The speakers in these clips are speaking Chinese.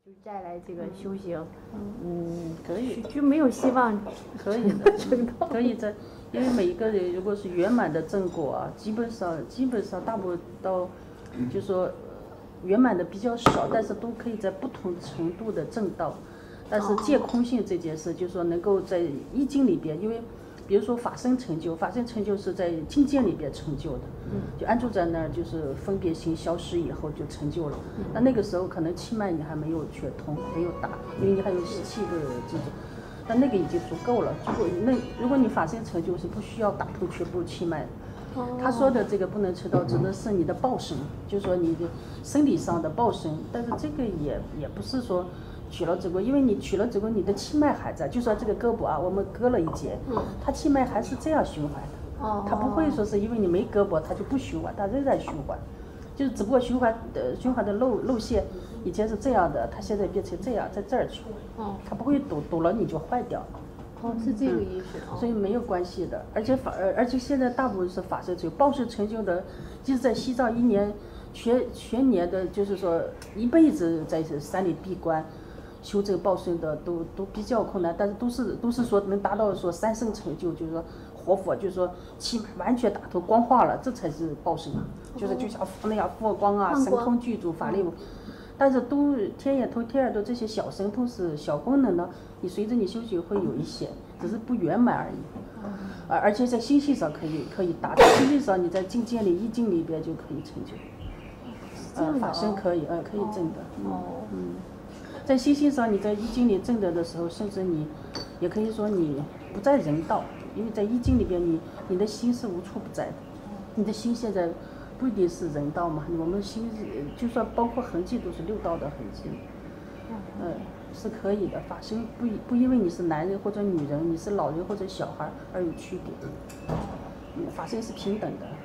就再来这个修行， 可以， 就没有希望， 可以的，可以在，因为每一个人如果是圆满的正果啊，基本上大部分都，就说圆满的比较少，但是都可以在不同程度的正道。但是借空性这件事，就是说能够在易经里边，因为比如说法身成就，法身成就是在境界里边成就的，就安住在那儿，就是分别心消失以后就成就了。那个时候可能气脉你还没有全通，没有打，因为你还有吸气的这种，但那个已经足够了。如果你法身成就是不需要打通全部气脉的。他说的这个不能成道，指的是你的报身，就是说你的生理上的报身，但是这个也不是说。取了子宫，因为你取了子宫，你的气脉还在，就说这个胳膊啊，我们割了一节，它气脉还是这样循环的，它不会说是因为你没胳膊它就不循环，它仍然循环，就是只不过循环的路线以前是这样的，它现在变成这样，在这儿去，它不会堵了你就坏掉。 是这个意思。 所以没有关系的，而且现在大部分是法身成就，报身成就的，即使在西藏一年全年的，就是说一辈子在山里闭关。修这个报身的都比较困难，但是都是说能达到说三圣成就，就是说活佛，就是说气脉完全打通光化了，这才是报身，就是就像佛那样佛光啊，神通具足，法力。但是都天眼通、天耳朵这些小神通是小功能呢，你随着你修行会有一些，只是不圆满而已。而且在心性上可以达到，心性上你在境界里、易经里边就可以成就。法身可以证的。在心性上，你在易经里证得的时候，甚至你也可以说你不在人道，因为在易经里边你的心是无处不在的。你的心现在不一定是人道嘛，我们心就算包括痕迹都是六道的痕迹，是可以的。法身不因为你是男人或者女人，你是老人或者小孩而有区别。法身是平等的。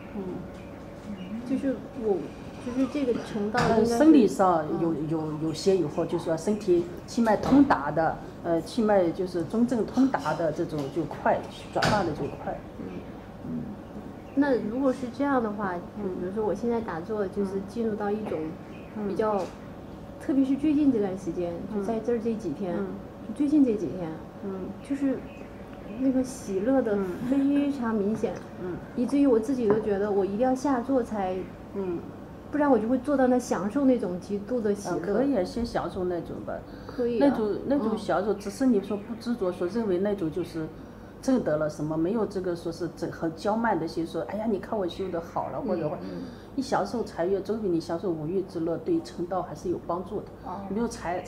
就是这个成道应该生理上有先有后，就是说身体气脉通达的，气脉就是中正通达的这种就快，转化的就快。 那如果是这样的话，比如说我现在打坐就是进入到一种比较，特别是最近这段时间，就在这几天，最近这几天，就是那个喜乐的非常明显，以至于我自己都觉得我一定要下坐才，不然我就会做到那享受那种极度的喜乐。 可以先享受那种吧， 可以。 那种享受，只是你说不执着，说认为那种就是证得了什么，没有这个说是很娇慢的心说，哎呀，你看我修得好了，或者你享受禅悦，总比你享受五欲之乐对成道还是有帮助的。你比如禅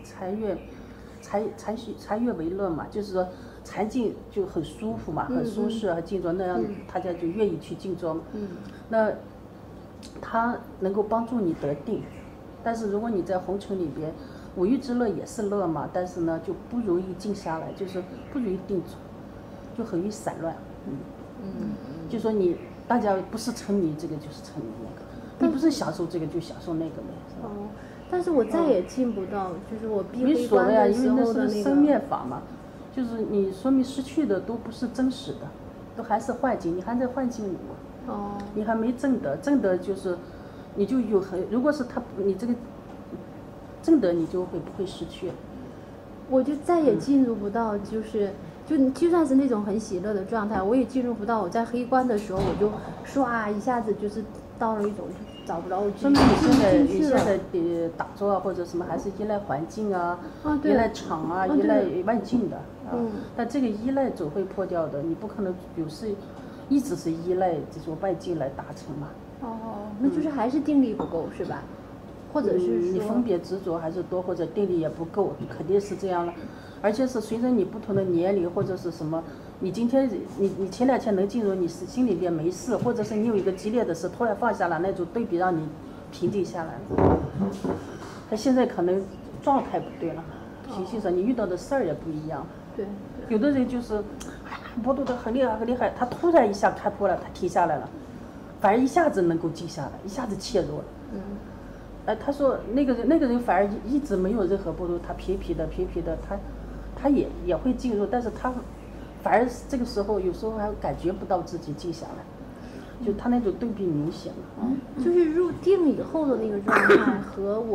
悦为乐嘛，就是说禅静就很舒服嘛，很舒适，很静坐，那样大家就愿意去静坐嘛。那它能够帮助你得定，但是如果你在红尘里边，五欲之乐也是乐嘛，但是呢就不容易静下来，就是不容易定住，就很容易散乱。就说大家不是沉迷这个就是沉迷那个，你不是享受这个就享受那个呗。 但是我再也进不到，就是我闭黑关的时候的那个。 因为那是生灭法嘛，就是你说明失去的都不是真实的，都还是幻境，你还在幻境里嘛。你还没证得就是，你就如果是你这个证得，你就不会失去。 我就再也进入不到，就算是那种很喜乐的状态，我也进入不到。我在黑关的时候，我就唰一下子就是到了一种找不着。 说明你现在打坐啊或者什么还是依赖环境啊，依赖场啊，依赖外境的。但这个依赖总会破掉的，你不可能一直是依赖这种外境来达成嘛。 那就是还是定力不够是吧？或者是你分别执着还是多，或者定力也不够，肯定是这样了。而且是随着你不同的年龄或者是什么，你今天你前2天能进入，你是心里边没事，或者是你有一个激烈的事突然放下了，那种对比让你平静下来。他现在可能状态不对了，脾气上你遇到的事儿也不一样。 对。 有的人就是波动得很厉害，他突然一下开破了，他停下来了，反而一下子能够静下来，一下子切入了。他说那个人反而一直没有任何波动，他皮皮的，他也会进入，但是他反而这个时候有时候还感觉不到自己静下来，就他那种对比明显了。 就是入定以后的那个状态和我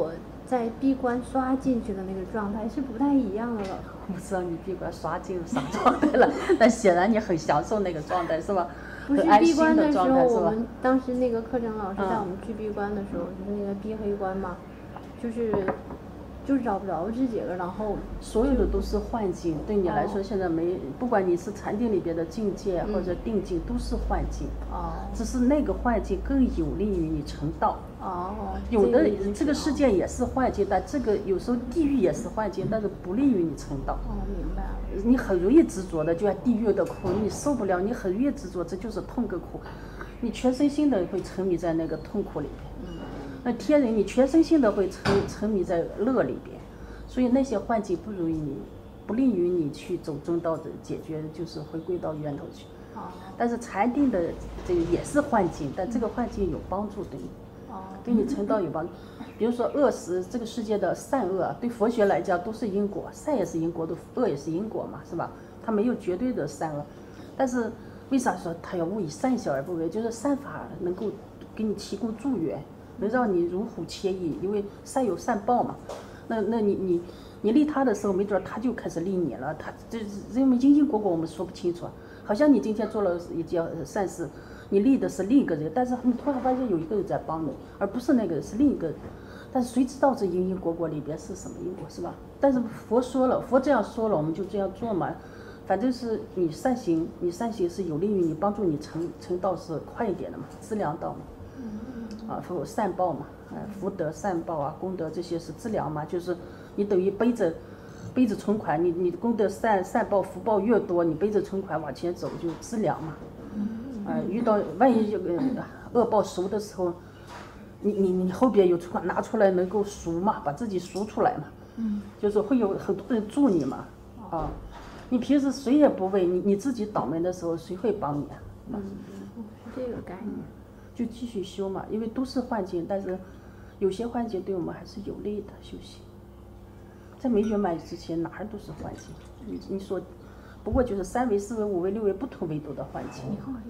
在闭关刷进去的那个状态是不太一样的了。 我不知道你闭关刷进入啥状态了，但显然你很享受那个状态，是吧？ 不是闭关的时候，我们当时那个课程老师带我们去闭关的时候，就是那个闭黑关嘛，就是找不着这几个，然后所有的都是幻境，对你来说现在没，不管你是禅定里边的境界或者定境，都是幻境。只是那个幻境更有利于你成道。有的这个世界也是幻境，但这个有时候地狱也是幻境，但是不利于你成道。 明白了。 你很容易执着的，就像地狱的苦，你受不了，你很容易执着，这就是痛跟苦，你全身心的会沉迷在那个痛苦里边。那天人你全身心的会沉迷在乐里边，所以那些幻境不利于你去走正道的解决，就是回归到源头去。但是禅定的这个也是幻境，但这个幻境有帮助对你，对你成道有帮助。比如说恶死这个世界的善恶，对佛学来讲都是因果，善也是因果的，恶也是因果嘛，是吧？它没有绝对的善恶，但是为啥说它要勿以善小而不为？就是善法能够给你提供助缘，能让你如虎添翼，因为善有善报嘛。那你利他的时候，没准他就开始利你了。他这因为因果我们说不清楚，好像你今天做了一件善事，你利的是另一个人，但是你突然发现有一个人在帮你，而不是那个是另一个人。但是谁知道这因果里边是什么因果，是吧？但是佛说了，佛这样说了，我们就这样做嘛。反正是你善行是有利于你，帮助你成道是快一点的嘛，资粮道嘛。善报嘛，福德善报啊，功德这些是资粮嘛，就是你等于背着存款，你功德善报福报越多，你背着存款往前走就资粮嘛。遇到万一这个恶报熟的时候，你后边有存款拿出来能够赎嘛，把自己赎出来嘛。就是会有很多人助你嘛。你平时谁也不为你自己倒霉的时候，谁会帮你啊？ 是这个概念。 就继续修嘛，因为都是幻境，但是有些幻境对我们还是有利的修行。在没圆满之前，哪儿都是幻境。你说，不过就是3维、4维、5维、6维不同维度的幻境。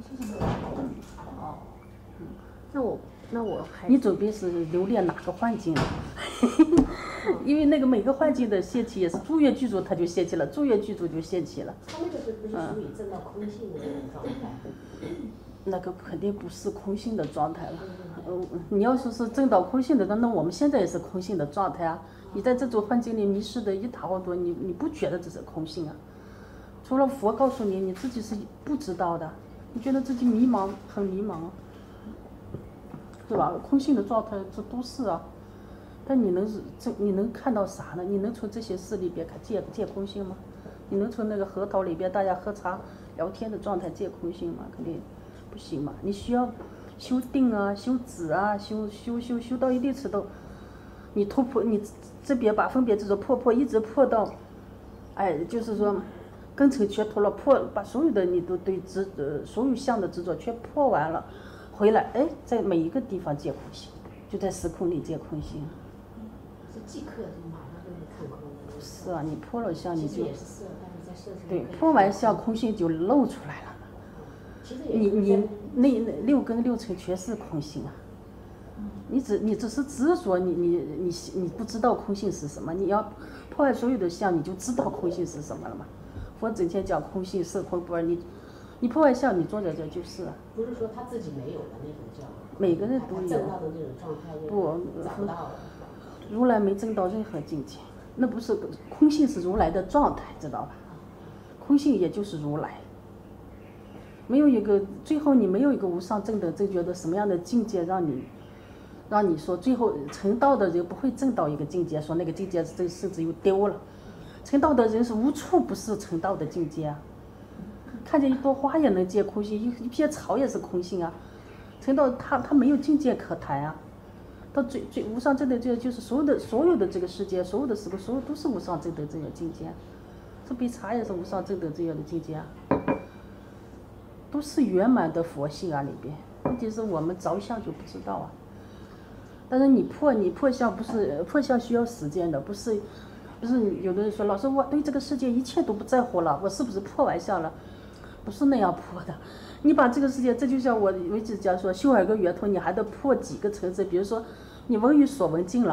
那我还你准备是留恋哪个幻境？因为那个每个幻境的现起也是住院剧组它就现起了，住院剧组就现起了。 它那个是不是属于证到空性的那种状态？ 那个肯定不是空性的状态了。你要是证到空性的，那我们现在也是空性的状态啊。你在这种幻境里迷失的一塌糊涂，你不觉得这是空性啊？除了佛告诉你，你自己是不知道的，你觉得自己迷茫，很迷茫，是吧？空性的状态这都是啊。但你能看到啥呢？你能从这些事里边见空性吗？你能从那个核桃里边大家喝茶聊天的状态见空性吗？肯定不行嘛。你需要修定啊，修止啊，修到一定程度，你突破你这边把分别执着破一直破到，就是说根尘全脱了，把所有的你都对所有相的执着全破完了，回来在每一个地方见空性，就在时空里见空性。 是即刻就马上就能看空的。 是啊，你破了相你就也是色，但是在色对，破完相空性就露出来了。你那6根6尘全是空性啊。你只是执着，你不知道空性是什么，你要破坏所有的相，你就知道空性是什么了嘛。佛整天讲空性色空不二，你破坏相，你坐在这就是啊。 不是说他自己没有的那种叫。 每个人都有。 证到的那种状态就找不到了。 如来没证到任何境界，那不是空性是如来的状态，知道吧？空性也就是如来。没有一个最后你没有一个无上正等正觉的什么样的境界让你说最后成道的人不会证到一个境界，说那个境界甚至又丢了。成道的人是无处不是成道的境界啊。看见一朵花也能见空性，一片草也是空性啊。成道他没有境界可谈啊。到最无上正等正觉，就是所有的这个世界，所有的时空，所有都是无上正等正觉境界。这杯茶也是无上正等正觉的境界啊。都是圆满的佛性啊里边，问题是我们着相就不知道啊。但是你破相不是破相需要时间的，不是有的人说老师我对这个世界一切都不在乎了，我是不是破完相了？不是那样破的。你把这个世界，这就像我一直讲说修2个圆通，你还得破几个层次。比如说你闻于所闻尽了啊，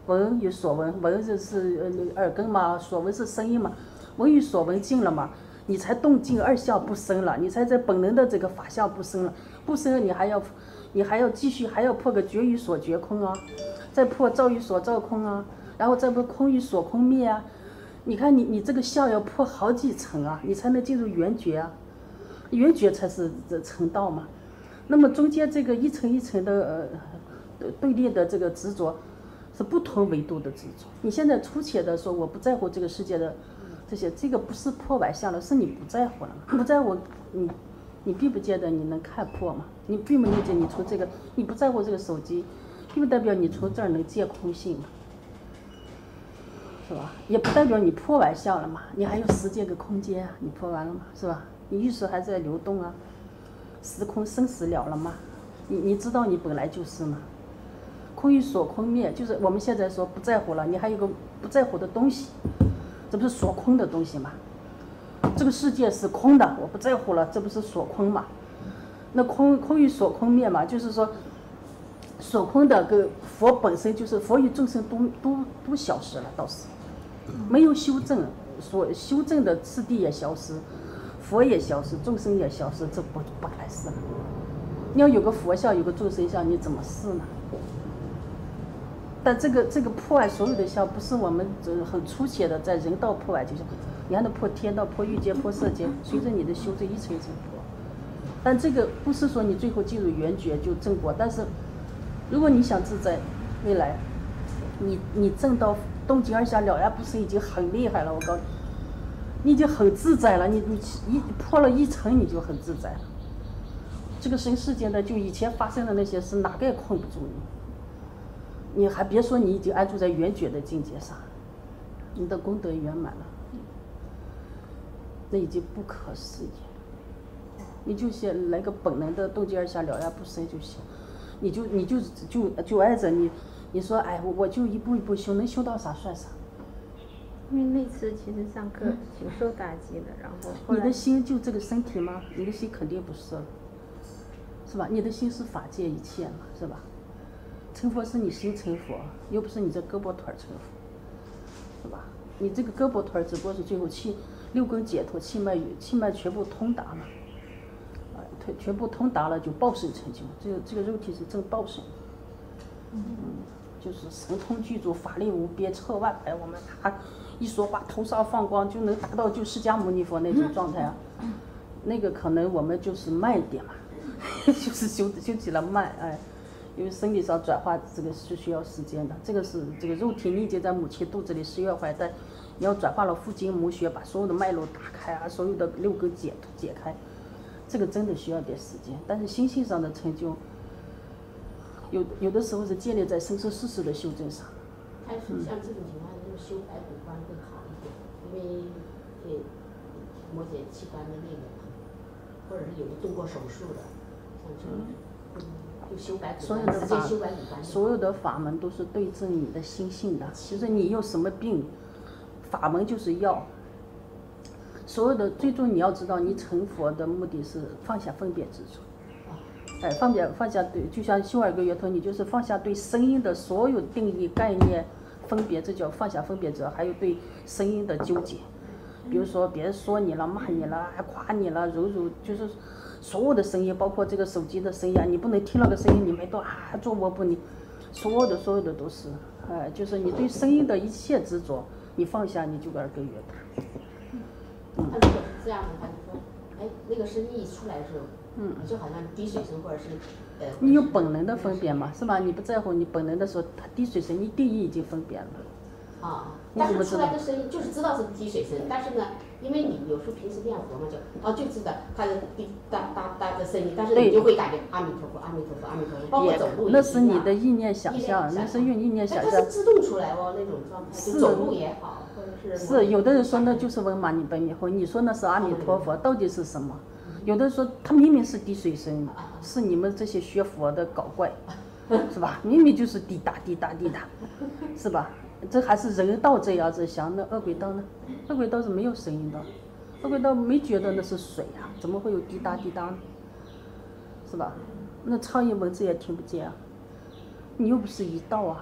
闻与所闻，闻是耳根嘛，所闻是声音嘛，闻与所闻尽了嘛，你才动静二相不生了，你才在本能的这个法相不生了，不生了你还要继续还要破个觉与所觉空啊，再破照与所照空啊，然后再破空与所空灭啊，你看你这个相要破好几层啊，你才能进入圆觉啊，圆觉才是这成道嘛。那么中间这个一层一层的对立的这个执着，是不同维度的执着。你现在粗浅的说我不在乎这个世界的这些，这个不是破外相了，是你不在乎了，不在乎你并不见得你能看破嘛，你并不理解你从这个你不在乎这个手机，并不代表你从这儿能见空性嘛，是吧？也不代表你破外相了嘛，你还有时间跟空间啊，你破完了嘛，是吧？你意识还在流动啊，时空生死了了吗？你知道你本来就是吗？空与所空灭，就是我们现在说不在乎了，你还有个不在乎的东西，这不是所空的东西吗？这个世界是空的，我不在乎了，这不是所空嘛？那空与所空灭嘛，就是说所空的跟佛本身就是佛与众生都消失了，倒是没有修正，所修正的次第也消失，佛也消失，众生也消失，这不碍事了。你要有个佛像，有个众生像，你怎么试呢？但这个破坏所有的相，不是我们很粗浅的在人道破坏就行，你还能破天道、破欲界、破色界，随着你的修正一层一层破。但这个不是说你最后进入圆觉就正果，但是如果你想自在，未来你证到动静二相了然不生已经很厉害了，我告诉你，你已经很自在了，你破了一层你就很自在了。这个生世间的就以前发生的那些事，哪个也困不住你。你还别说你已经安住在圆觉的境界上，你的功德圆满了，那已经不可思议。你就先来个本能的动静二相了然不生就行，你就挨着你说哎我就一步一步修，能修到啥算啥。 因为那次其实上课挺受打击的，然后后来你的心就这个身体吗？你的心肯定不是了，是吧？你的心是法界一切嘛，是吧？成佛是你心成佛，又不是你这胳膊腿成佛，是吧？你这个胳膊腿只不过是最后六根解脱，气脉全部通达嘛，全部通达了就报身成就。这个肉体是正报身，就是神通具足，法力无边，彻万百，我们一说话头上放光，就能达到就释迦牟尼佛那种状态啊。那个可能我们就是慢一点嘛，就是修起来慢，哎。因为生理上转化这个是需要时间的，这个是这个肉体你已经在母亲肚子里10月怀胎，你要转化了父精母血，把所有的脉络打开啊，所有的六根解开，这个真的需要点时间。但是心性上的成就，有的时候是建立在生生世世的修正上。 还是像这种情况，就是修白骨观会好一点，因为磨解器官的那个嘛，或者是有的动过手术的，像这种。 所有的法门都是对症你的心性的，就是你有什么病，法门就是药。所有的最终你要知道，你成佛的目的是放下分别执着，哎，放下对，就像修2个月头，你就是放下对声音的所有定义概念分别，这叫放下分别执着，还有对声音的纠结。比如说别人说你了、骂你了、还夸你了、揉，就是所有的声音，包括这个手机的声音啊，你不能听那个声音，你没都做我不你，所有的都是，就是你对声音的一切执着，你放下，你就2个月头。 他如果是这样的话，就说，哎，那个声音一出来的时候，就好像滴水声或者是你有本能的分辨嘛，是吧？你不在乎你本能的时候，它滴水声，你定义已经分辨了。 但是出来的声音就是知道是滴水声，但是呢，因为你有时候平时念佛嘛，就知道它是滴答答答的声音，但是你就会感觉阿弥陀佛，阿弥陀佛，阿弥陀佛，包括走路那是你的意念想象，那是用意念想象。 它是自动出来哦，那种状态，就走路也好，或者是有的人说那就是嗡嘛呢叭咪吽，你说那是阿弥陀佛，到底是什么？有的人说他明明是滴水声，是你们这些学佛的搞怪，是吧？明明就是滴答滴答滴答，是吧？这还是人道这样子想，那恶鬼道呢？恶鬼道是没有声音的，恶鬼道没觉得那是水啊，怎么会有滴答滴答呢？是吧？那苍蝇蚊子也听不见啊，你又不是一道啊，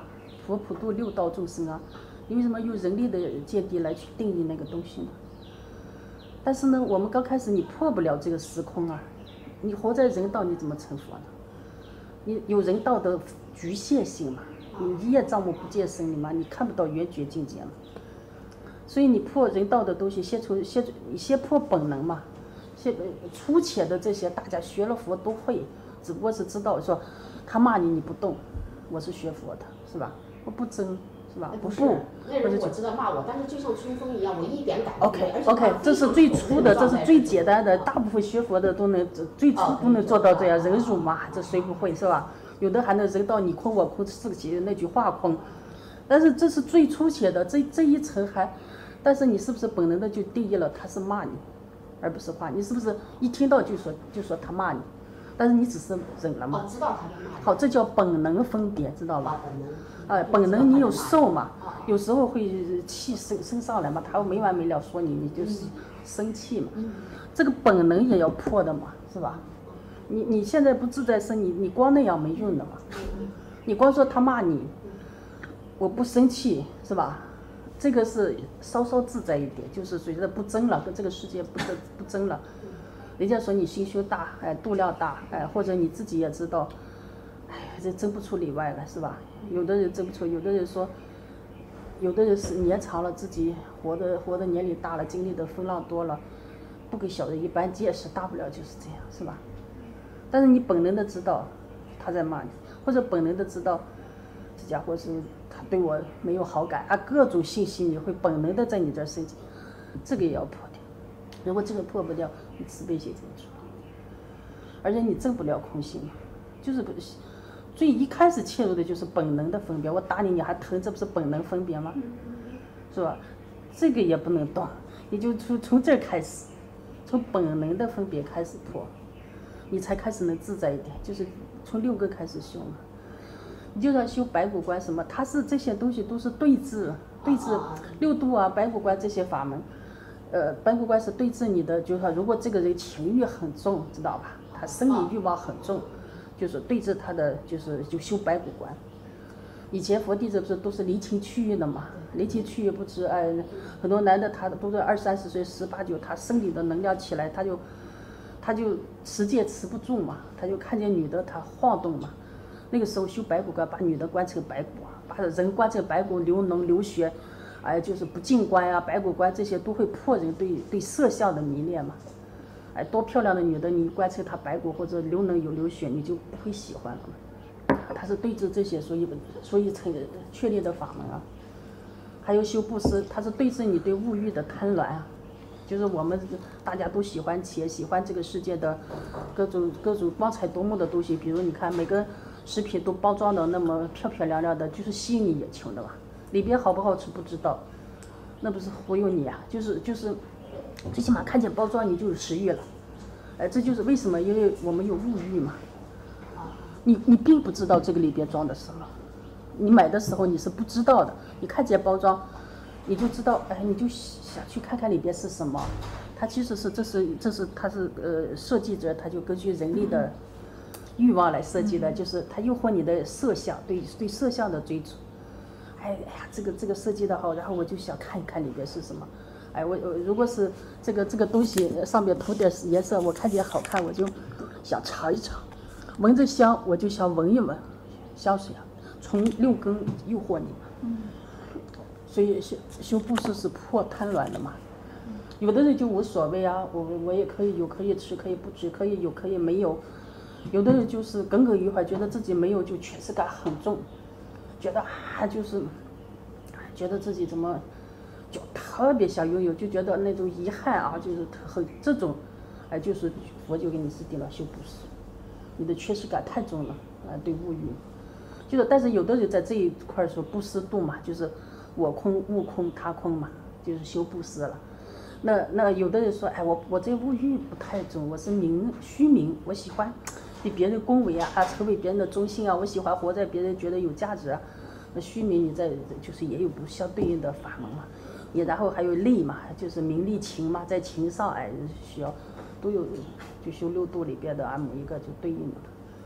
佛普度六道众生啊，你为什么用人力的见地来去定义那个东西呢？但是呢，我们刚开始你破不了这个时空啊，你活在人道，你怎么成佛呢？你有人道的局限性嘛，你一叶障目不见生理嘛，你看不到圆觉境界嘛。所以你破人道的东西，先破本能嘛。粗浅的这些，大家学了佛都会，只不过是知道说，他骂你你不动，我是学佛的，是吧？我不争，是吧？ 不是，那人我知道骂我，但是就像春风一样，我一点感觉没有。 OK， 这是最粗的，这是最简单的，大部分学佛的都能最粗都能做到这样，忍辱嘛，这谁不会是吧？有的还能人到你空我空自己那句话空，但是这是最粗浅的，这一层还，但是你是不是本能的就定义了他是骂你？而不是话，你是不是一听到就说他骂你，但是你只是忍了嘛？ 知道他在骂你。 好，这叫本能分别，知道吧？ 本能。 本能你有受嘛？有时候会气升上来嘛，他没完没了说你，你就是生气嘛。这个本能也要破的嘛，是吧？你现在不自在身，你光那样没用的嘛。你光说他骂你，我不生气，是吧？这个是稍稍自在一点，就是随着不争了，跟这个世界不争了。人家说你心胸大，度量大，或者你自己也知道，这争不出里外了，是吧？有的人争不出，有的人说，有的人是年长了，自己活的年龄大了，经历的风浪多了，不跟小人一般见识，大不了就是这样，是吧？但是你本能的知道他在骂你，或者本能的知道这家伙是他对我没有好感啊，各种信息你会本能的在你这儿升级，这个也要破掉。如果这个破不掉，你慈悲心怎么出？而且你证不了空性，就是不，最一开始切入的就是本能的分别。我打你你还疼，这不是本能分别吗？是吧？这个也不能动，你就从这儿开始，从本能的分别开始破，你才开始能自在一点。就是从六根开始修嘛。你就像修白骨观什么，它是这些东西都是对治六度啊，白骨观这些法门，白骨观是对治你的，就是说如果这个人情欲很重，知道吧？他生理欲望很重，就是对治他的，就修白骨观。以前佛弟子不是都是离情去欲的嘛？离情去欲不知，很多男的他都是20-30岁18、19，他生理的能量起来，他就持戒持不住嘛，他就看见女的他晃动嘛。那个时候修白骨观，把女的观成白骨，把人观成白骨，流脓流血，就是不净观啊，白骨观这些都会破人对色相的迷恋嘛。多漂亮的女的，你观成她白骨或者流脓有流血，你就不会喜欢了嘛。它是对治这些，所以确立的法门啊。还有修布施，它是对治你对物欲的贪婪啊。就是我们大家都喜欢钱，喜欢这个世界的各种光彩夺目的东西，比如你看每个食品都包装的那么漂漂亮亮的，就是吸引你眼球的吧？里边好不好吃不知道，那不是忽悠你啊？就是最起码看见包装你就有食欲了。这就是为什么，因为我们有物欲嘛。你并不知道这个里边装的什么，你买的时候你是不知道的，你看见包装你就知道，你就想去看看里边是什么。它其实是它是设计者，他就根据人类的欲望来设计的，就是他诱惑你的色相，对色相的追逐。哎呀，这个设计的好，然后我就想看一看里边是什么。我如果是这个东西上面涂点颜色，我看见好看，我就想尝一尝，闻着香我就想闻一闻香水啊，从六根诱惑你嘛。所以修布施是破贪婪的嘛。有的人就无所谓啊，我也可以有，可以吃，可以不吃，可以有，可以没有。有的人就是耿耿于怀，觉得自己没有就权势感很重，觉得就是觉得自己怎么就特别想拥有，就觉得那种遗憾啊，就是很这种，就是佛就给你制定了修布施，你的缺失感太重了，对物欲，就是但是有的人在这一块说布施度嘛，就是我空物空他空嘛，就是修布施了。那有的人说，我这物欲不太重，我是虚名，我喜欢被别人恭维啊，成为别人的中心啊，我喜欢活在别人觉得有价值啊。那虚名你在就是也有不相对应的法门嘛。也然后还有利嘛，就是名利情嘛，在情上需要都有，就修六度里边的某一个就对应的。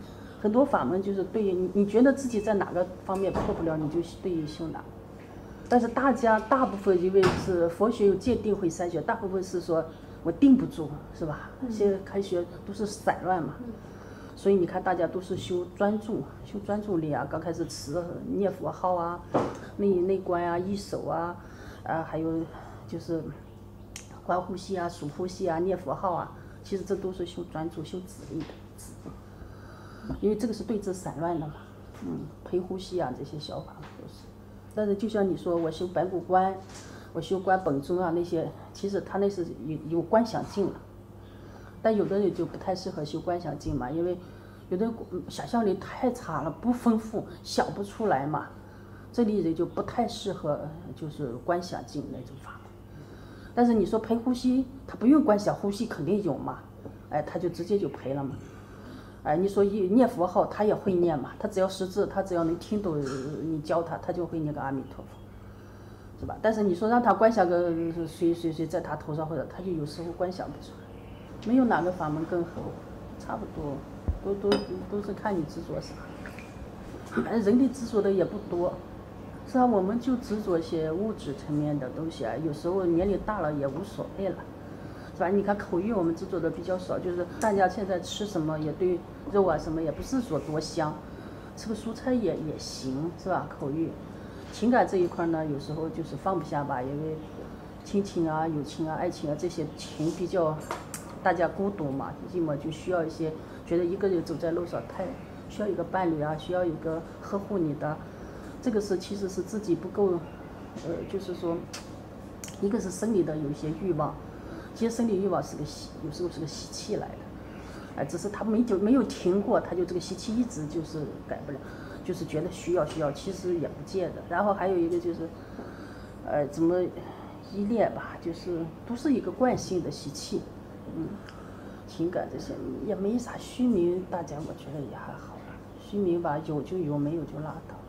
很多法门就是对于你觉得自己在哪个方面破不了，你就对应修哪。但是大部分因为是佛学有戒定慧三学，大部分是说我定不住，是吧？现在开学都是散乱嘛，所以你看大家都是修专注力啊，刚开始念佛号啊，内观啊，一手啊，还有就是观呼吸啊，数呼吸啊，念佛号啊，其实这都是修专注、修止力的。因为这个是对治散乱的嘛，陪呼吸啊这些小法都是。但是就像你说，我修白骨观，我修观本尊啊那些，其实他那是有观想境了。但有的人就不太适合修观想境嘛，因为有的想象力太差了，不丰富，想不出来嘛。这里人就不太适合就是观想境那种法门。但是你说陪呼吸，他不用观想，呼吸肯定有嘛，他就直接就陪了嘛。你说念佛号，他也会念嘛，他只要识字，他只要能听懂你教他，他就会念个阿弥陀佛，是吧？但是你说让他观想个谁在他头上，或者他就有时候观想不出来。没有哪个法门更好，差不多，都是看你执着啥。反正人类执着的也不多，是吧？我们就执着些物质层面的东西啊，有时候年龄大了也无所谓了。是吧？你看口欲我们执着的比较少，就是大家现在吃什么也对肉啊什么也不是说多香，吃个蔬菜也行，是吧？口欲，情感这一块呢，有时候就是放不下吧，因为亲情啊、友情啊、爱情啊这些情比较，大家孤独嘛，寂寞就需要一些，觉得一个人走在路上太需要一个伴侣啊，需要一个呵护你的，这个是其实是自己不够，就是说，一个是生理的有一些欲望。其实生理欲望有时候是个习气来的，只是他没有停过，他就这个习气一直就是改不了，就是觉得需要，其实也不见的。然后还有一个就是，怎么依恋吧，就是都是一个惯性的习气，情感这些也没啥虚名，大家我觉得也还好了。虚名吧，有就有，没有就拉倒。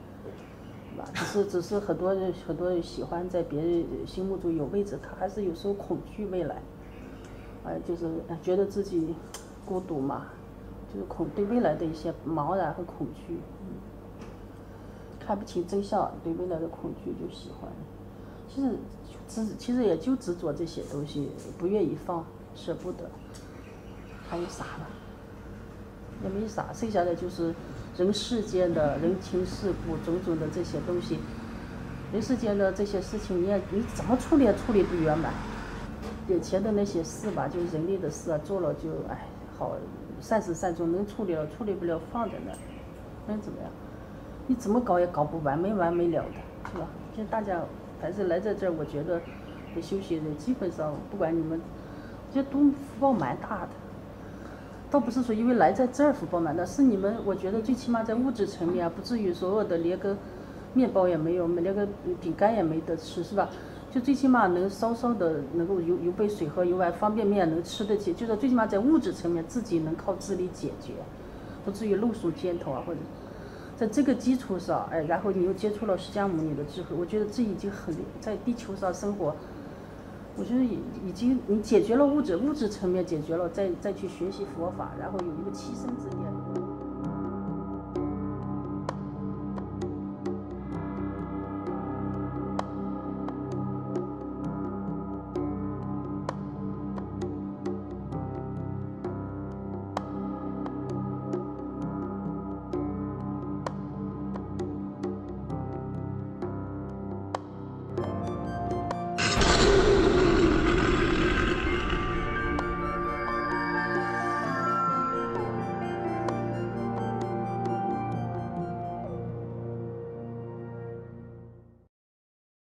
只是很多人喜欢在别人心目中有位置，他还是有时候恐惧未来，就是觉得自己孤独嘛，就是对未来的一些茫然和恐惧，看不清真相，对未来的恐惧就喜欢。其实也就执着这些东西，不愿意放，舍不得，还有啥呢？也没啥，剩下的就是人世间的人情世故种种的这些东西，人世间的这些事情，你怎么处理也处理不圆满。眼前的那些事吧，就是人类的事啊，做了就好，善始善终，能处理了，处理不了放在那，能怎么样？你怎么搞也搞不完，没完没了的，是吧？现在大家还是来在这儿，我觉得这修行人基本上不管你们，我觉得都福报蛮大的。倒不是说因为来在这儿福报满，但是你们，我觉得最起码在物质层面啊，不至于所有的连个面包也没有，连个饼干也没得吃，是吧？就最起码能稍稍的能够有杯水喝，有碗方便面能吃得起，就是最起码在物质层面自己能靠自力解决，不至于露宿街头啊，或者在这个基础上，然后你又接触了释迦牟尼的智慧，我觉得这已经很在地球上生活。我觉得已经你解决了物质层面解决了，再去学习佛法，然后有一个栖身之念。